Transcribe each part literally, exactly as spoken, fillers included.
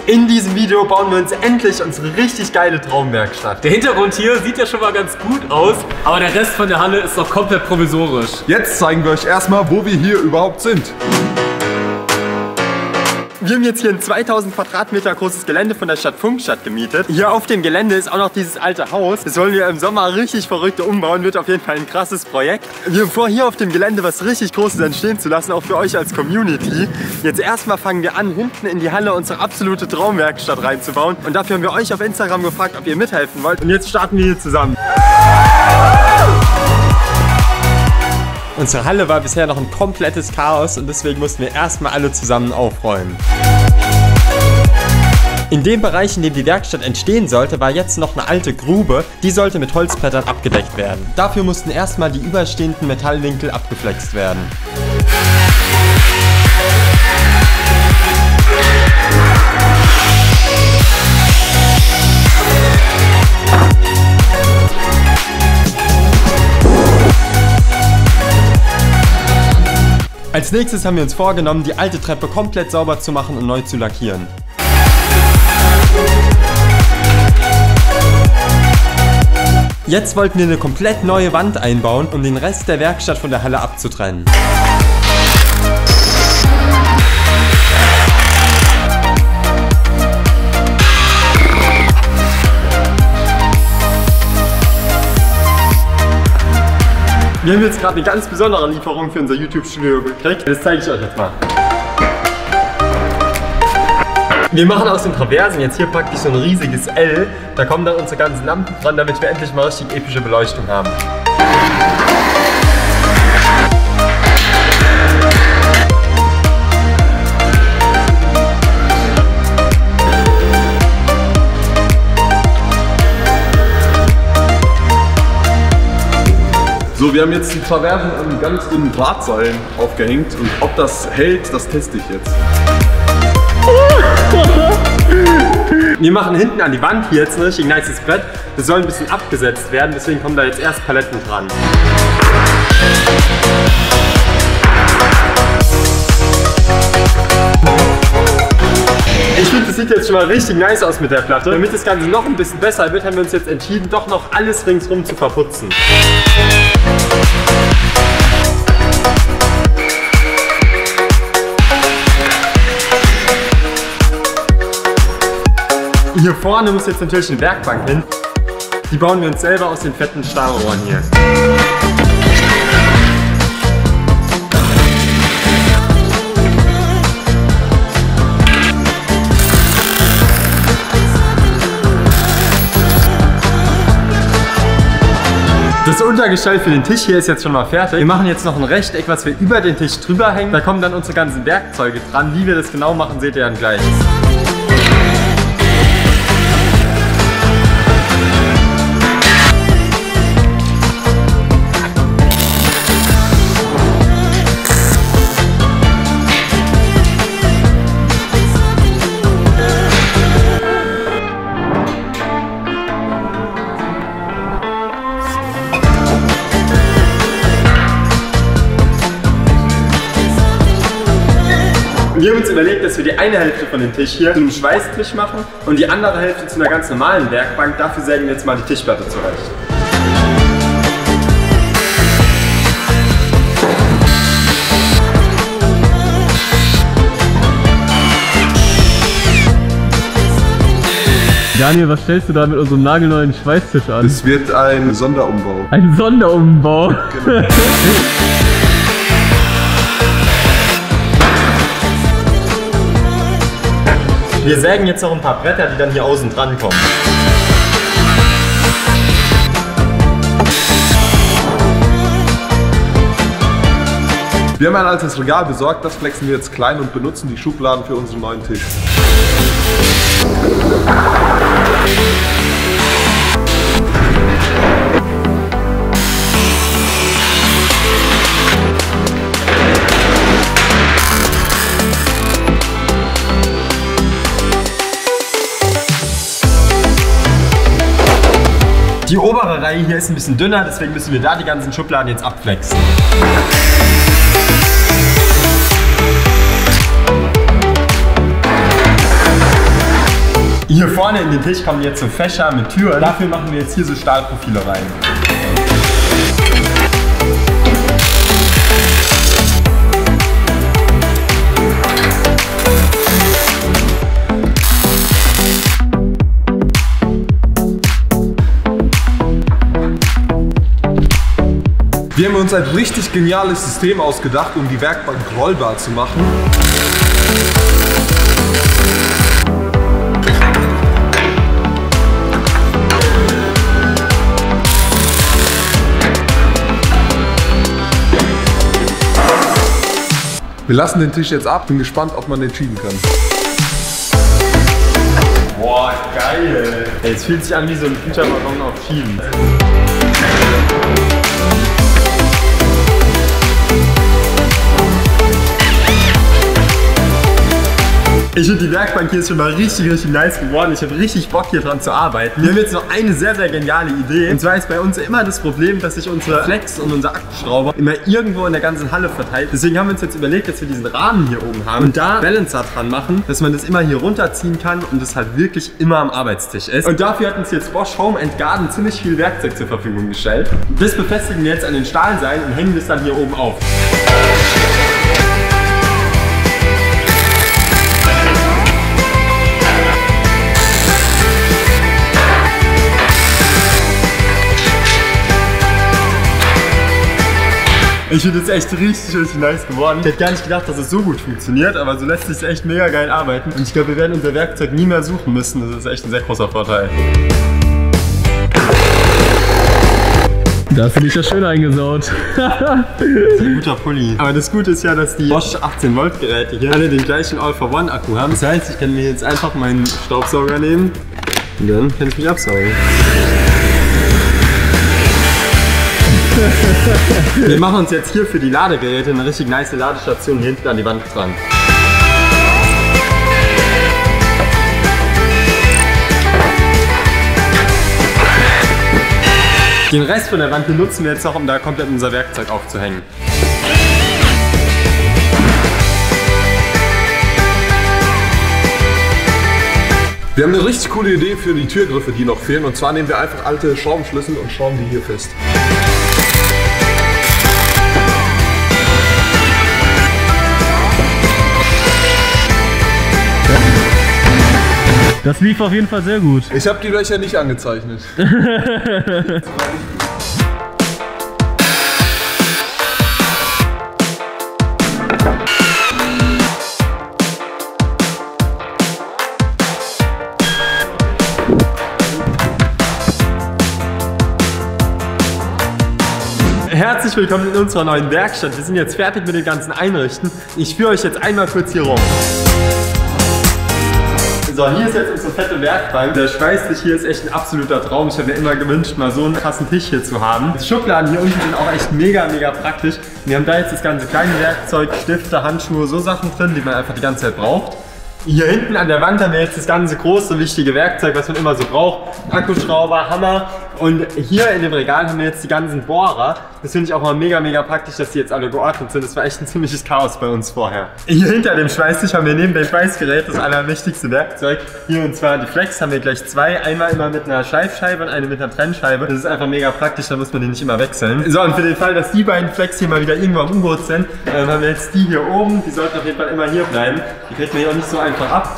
In diesem Video bauen wir uns endlich unsere richtig geile Traumwerkstatt. Der Hintergrund hier sieht ja schon mal ganz gut aus, aber der Rest von der Halle ist noch komplett provisorisch. Jetzt zeigen wir euch erstmal, wo wir hier überhaupt sind. Wir haben jetzt hier ein zweitausend Quadratmeter großes Gelände von der Stadt Pfungstadt gemietet. Hier auf dem Gelände ist auch noch dieses alte Haus. Das wollen wir im Sommer richtig verrückt umbauen. Wird auf jeden Fall ein krasses Projekt. Wir haben vor, hier auf dem Gelände was richtig Großes entstehen zu lassen, auch für euch als Community. Jetzt erstmal fangen wir an, hinten in die Halle unsere absolute Traumwerkstatt reinzubauen. Und dafür haben wir euch auf Instagram gefragt, ob ihr mithelfen wollt. Und jetzt starten wir hier zusammen. Unsere Halle war bisher noch ein komplettes Chaos und deswegen mussten wir erstmal alle zusammen aufräumen. In dem Bereich, in dem die Werkstatt entstehen sollte, war jetzt noch eine alte Grube. Die sollte mit Holzbrettern abgedeckt werden. Dafür mussten erstmal die überstehenden Metallwinkel abgeflext werden. Als nächstes haben wir uns vorgenommen, die alte Treppe komplett sauber zu machen und neu zu lackieren. Jetzt wollten wir eine komplett neue Wand einbauen, um den Rest der Werkstatt von der Halle abzutrennen. Wir haben jetzt gerade eine ganz besondere Lieferung für unser YouTube-Studio gekriegt. Das zeige ich euch jetzt mal. Wir machen aus den Traversen jetzt hier praktisch so ein riesiges L. Da kommen dann unsere ganzen Lampen dran, damit wir endlich mal richtig epische Beleuchtung haben. So, wir haben jetzt die Traversen an ganz dünnen Drahtseilen aufgehängt und ob das hält, das teste ich jetzt. Wir machen hinten an die Wand hier jetzt ein richtig nices Brett. Das soll ein bisschen abgesetzt werden, deswegen kommen da jetzt erst Paletten dran. Ich finde, das sieht jetzt schon mal richtig nice aus mit der Platte. Damit das Ganze noch ein bisschen besser wird, haben wir uns jetzt entschieden, doch noch alles ringsrum zu verputzen. Hier vorne muss jetzt natürlich eine Werkbank hin. Die bauen wir uns selber aus den fetten Stahlrohren hier. Das Untergestell für den Tisch hier ist jetzt schon mal fertig. Wir machen jetzt noch ein Rechteck, was wir über den Tisch drüber hängen. Da kommen dann unsere ganzen Werkzeuge dran. Wie wir das genau machen, seht ihr dann gleich. Wir haben uns überlegt, dass wir die eine Hälfte von dem Tisch hier zu einem Schweißtisch machen und die andere Hälfte zu einer ganz normalen Werkbank. Dafür sägen wir jetzt mal die Tischplatte zurecht. Daniel, was stellst du da mit unserem nagelneuen Schweißtisch an? Es wird ein Sonderumbau. Ein Sonderumbau? Genau. Wir sägen jetzt noch ein paar Bretter, die dann hier außen dran kommen. Wir haben ein altes Regal besorgt, das flexen wir jetzt klein und benutzen die Schubladen für unseren neuen Tisch. Die obere Reihe hier ist ein bisschen dünner, deswegen müssen wir da die ganzen Schubladen jetzt abflexen. Hier vorne in den Tisch kommen jetzt so Fächer mit Türen. Dafür machen wir jetzt hier so Stahlprofile rein. Wir haben uns ein richtig geniales System ausgedacht, um die Werkbank rollbar zu machen. Wir lassen den Tisch jetzt ab, bin gespannt, ob man den schieben kann. Boah, geil! Ey, es fühlt sich an wie so ein Güterballon auf Schienen. Ich finde, die Werkbank hier ist schon mal richtig, richtig nice geworden. Ich habe richtig Bock hier dran zu arbeiten. Wir haben jetzt noch eine sehr, sehr geniale Idee. Und zwar ist bei uns immer das Problem, dass sich unsere Flex und unser Akkuschrauber immer irgendwo in der ganzen Halle verteilt. Deswegen haben wir uns jetzt überlegt, dass wir diesen Rahmen hier oben haben und da Balancer dran machen, dass man das immer hier runterziehen kann und das halt wirklich immer am Arbeitstisch ist. Und dafür hat uns jetzt Bosch Home and Garden ziemlich viel Werkzeug zur Verfügung gestellt. Das befestigen wir jetzt an den Stahlseilen und hängen das dann hier oben auf. Ich finde es echt richtig, richtig nice geworden. Ich hätte gar nicht gedacht, dass es so gut funktioniert, aber so lässt sich echt mega geil arbeiten. Und ich glaube, wir werden unser Werkzeug nie mehr suchen müssen. Das ist echt ein sehr großer Vorteil. Da hast du dich ja schön eingesaut. Das ist ein guter Pulli. Aber das Gute ist ja, dass die Bosch achtzehn Volt Geräte hier alle den gleichen All for One Akku haben. Das heißt, ich kann mir jetzt einfach meinen Staubsauger nehmen und dann kann ich mich absaugen. Wir machen uns jetzt hier für die Ladegeräte eine richtig nice Ladestation hier hinten an die Wand dran. Den Rest von der Wand benutzen wir jetzt noch, um da komplett unser Werkzeug aufzuhängen. Wir haben eine richtig coole Idee für die Türgriffe, die noch fehlen. Und zwar nehmen wir einfach alte Schraubenschlüssel und schrauben die hier fest. Das lief auf jeden Fall sehr gut. Ich habe die Löcher nicht angezeichnet. Herzlich willkommen in unserer neuen Werkstatt. Wir sind jetzt fertig mit dem ganzen Einrichten. Ich führe euch jetzt einmal kurz hier rum. So, hier ist jetzt unsere fette Werkbank. Der Schweißtisch hier ist echt ein absoluter Traum. Ich habe mir immer gewünscht, mal so einen krassen Tisch hier zu haben. Die Schubladen hier unten sind auch echt mega, mega praktisch. Wir haben da jetzt das ganze kleine Werkzeug, Stifte, Handschuhe, so Sachen drin, die man einfach die ganze Zeit braucht. Hier hinten an der Wand haben wir jetzt das ganze große, wichtige Werkzeug, was man immer so braucht. Akkuschrauber, Hammer. Und hier in dem Regal haben wir jetzt die ganzen Bohrer. Das finde ich auch mal mega, mega praktisch, dass die jetzt alle geordnet sind. Das war echt ein ziemliches Chaos bei uns vorher. Hier hinter dem Schweißtisch haben wir neben dem Schweißgerät das allerwichtigste Werkzeug. Hier und zwar die Flex haben wir gleich zwei. Einmal immer mit einer Schleifscheibe und eine mit einer Trennscheibe. Das ist einfach mega praktisch, da muss man die nicht immer wechseln. So, und für den Fall, dass die beiden Flex hier mal wieder irgendwo am U-Boot sind, äh, haben wir jetzt die hier oben. Die sollten auf jeden Fall immer hier bleiben. Die kriegt man hier auch nicht so einfach ab.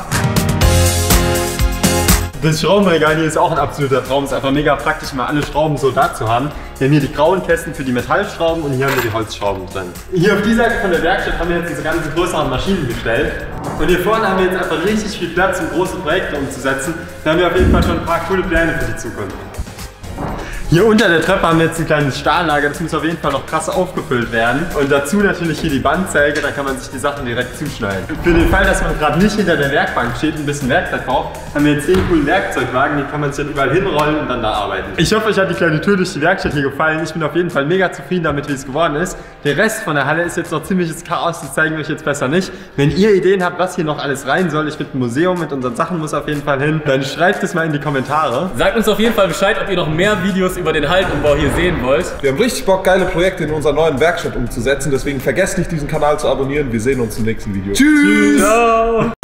Das Schraubenregal hier ist auch ein absoluter Traum. Es ist einfach mega praktisch, mal alle Schrauben so da zu haben. Wir haben hier die grauen Kästen für die Metallschrauben und hier haben wir die Holzschrauben drin. Hier auf dieser Seite von der Werkstatt haben wir jetzt diese ganzen größeren Maschinen gestellt. Und hier vorne haben wir jetzt einfach richtig viel Platz, um große Projekte umzusetzen. Da haben wir auf jeden Fall schon ein paar coole Pläne für die Zukunft. Hier unter der Treppe haben wir jetzt ein kleines Stahllager, das muss auf jeden Fall noch krass aufgefüllt werden. Und dazu natürlich hier die Bandsäge, da kann man sich die Sachen direkt zuschneiden. Für den Fall, dass man gerade nicht hinter der Werkbank steht und ein bisschen Werkzeug braucht, haben wir jetzt den coolen Werkzeugwagen, den kann man sich dann überall hinrollen und dann da arbeiten. Ich hoffe, euch hat die kleine Tour durch die Werkstatt hier gefallen. Ich bin auf jeden Fall mega zufrieden damit, wie es geworden ist. Der Rest von der Halle ist jetzt noch ziemliches Chaos, das zeigen wir euch jetzt besser nicht. Wenn ihr Ideen habt, was hier noch alles rein soll, ich finde ein Museum mit unseren Sachen muss auf jeden Fall hin, dann schreibt es mal in die Kommentare. Sagt uns auf jeden Fall Bescheid, ob ihr noch mehr Videos über den Haltenumbau hier sehen wollt. Wir haben richtig Bock, geile Projekte in unserer neuen Werkstatt umzusetzen. Deswegen vergesst nicht, diesen Kanal zu abonnieren. Wir sehen uns im nächsten Video. Tschüss! Ciao.